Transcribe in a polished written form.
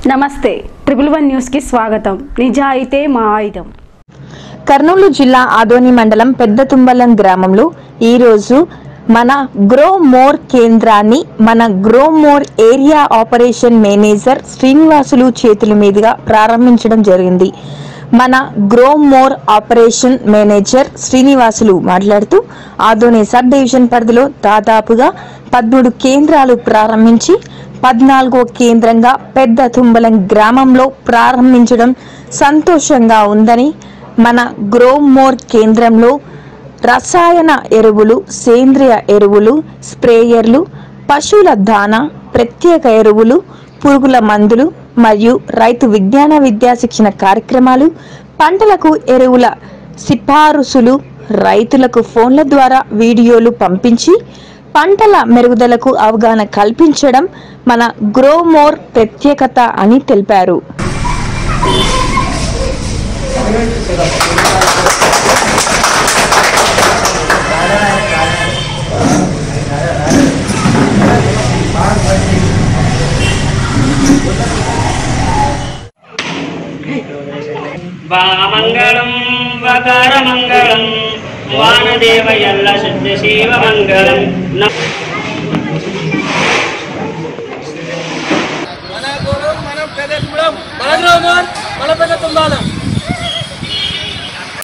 నమస్తే triple one news కి స్వాగతం. నిజాయితే మా ఆయుధం. కర్నూలు జిల్లా ఆదోని మండలం పెద్దతుంబలం గ్రామంలో ఈ రోజు మన గ్రో మోర్ కేంద్రాన్ని మన grow more area operation manager Srinivasulu చేతుల మీదుగా ప్రారంభించడం జరిగింది. మన grow more operation manager Srinivasulu మాట్లాడుతూ ఆదోని సబ్ డివిజన్ పరిధిలో దాదాపుగా 13 కేంద్రాలు ప్రారంభించి 14వ కేంద్రంగా పెద్ద తుంబలం గ్రామంలో ప్రారంభించడం సంతోషంగా ఉందని, మన గ్రో మోర్ కేంద్రంలో రసాయన ఎరువులు, సేంద్రియ ఎరువులు, స్ప్రేయర్లు, పశువుల దానా, ప్రత్యేక ఎరువులు, పురుగుల మందులు మరియు రైతు విజ్ఞాన విద్యా శిక్షణ కార్యక్రమాలు, పంటలకు ఎరువుల సిఫారసులు, రైతులకు ఫోన్ల ద్వారా వీడియోలు పంపించి పంటల మెరుగుదలకు అవగాహన కల్పించడం మన గ్రో మోర్ ప్రత్యేకత అని తెలిపారు. వామంగళం వకారమంగళం వానదేవ యల్ల శుద్ధ శివ మంగళం.